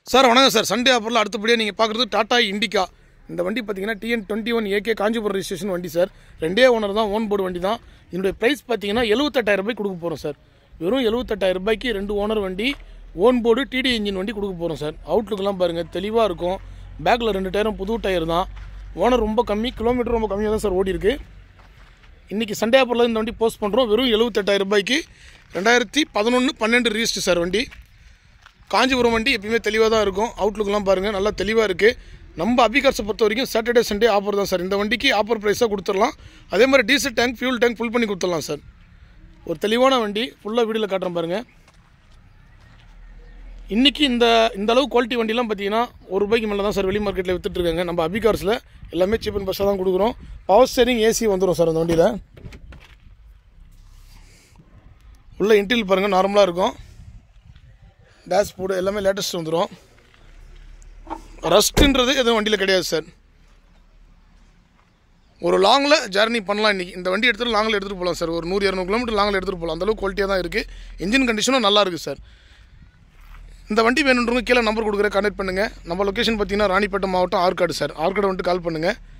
Sir வணக்கம் sir. Sunday ஆஃபரில் அடுத்தபடியாக நீங்கள் பார்க்குறது டாடா இண்டிகா. இந்த வண்டி பார்த்தீங்கன்னா TN21 AK காஞ்சிபுரம் ரெஜிஸ்ட்ரேஷன் வண்டி சார். ரெண்டே ஓனர் தான், ஓன் போர்டு வண்டி தான். இதனுடைய ப்ரைஸ் பார்த்தீங்கன்னா 78,000 ரூபாய் கொடுக்க போகிறோம் சார். வெறும் 78,000 ரூபாய்க்கு 2 ஓனர் வண்டி, ஓன் போர்டு TD இன்ஜின் வண்டி கொடுக்க போகிறோம் சார். அவுட்லுக்கெல்லாம் பாருங்கள், தெளிவாக இருக்கும். பேக்கில் 2 டயரும் புது டயர் தான். ஓனர் ரொம்ப கம்மி, கிலோமீட்டர் ரொம்ப கம்மியாக தான் சார் ஓடி இருக்குது. இன்றைக்கி சண்டே ஆஃபரில் இந்த வண்டி போஸ்ட் பண்ணுறோம். வெறும் 78,000 ரூபாய்க்கு 2011-12 ரிஜிஸ்டர் சார் வண்டி. காஞ்சிபுரம் வண்டி எப்பயுமே தெளிவாக தான் இருக்கும். அவுட்லுக்கெலாம் பாருங்கள், நல்லா தெளிவாக இருக்குது. நம்ம அபிகார்ஸை பொறுத்த வரைக்கும் சாட்டர்டே சண்டே ஆஃபர் தான் சார். இந்த வண்டிக்கு ஆஃபர் ப்ரைஸாக கொடுத்துடலாம். அதே மாதிரி diesel tank, fuel tank full பண்ணி கொடுத்துடலாம் சார். ஒரு தெளிவான வண்டி, ஃபுல்லாக வீடியோவில் காட்டுறேன் பாருங்கள். இன்றைக்கி இந்த அளவு குவாலிட்டி வண்டிலாம் பார்த்தீங்கன்னா ₹1 மேலே தான் சார் வெளி மார்க்கெட்டில் விற்றுட்ருக்காங்க. நம்ம அபிகார்ஸில் எல்லாமே சீப் அண்ட் பெஸ்ட்டாக தான் கொடுக்குறோம். பவர் ஸ்டேரிங், ஏசி வந்துடும் சார் அந்த வண்டியில். உள்ள இன்டீரியர் பாருங்கள், நார்மலாக இருக்கும். டேஷ்போர்டு எல்லாமே லேட்டஸ்ட் வந்துடும். ரஸ்ட்டுன்றது எதுவும் வண்டியில் கிடையாது சார். ஒரு லாங்கில் ஜர்னி பண்ணலாம். இன்றைக்கி இந்த வண்டி எடுத்துகிட்டு லாங்கில் எடுத்துகிட்டு போகலாம் சார். ஒரு 100-200 கிலோமீட்டர் லாங்கில் எடுத்துகிட்டு போகலாம். அந்தளவுக்கு குவாலிட்டியாக தான் இருக்குது. இன்ஜின் கண்டிஷனும் நல்லா இருக்குது சார். இந்த வண்டி வேணுன்றவங்க கீழே நம்பர் கொடுக்குற கான்டெக்ட் பண்ணுங்கள். நம்ம லொக்கேஷன் பார்த்தீங்கன்னா ராணிப்பேட்டை மாவட்டம் ஆற்காடு சார். ஆற்காடு வந்துட்டு கால் பண்ணுங்கள்.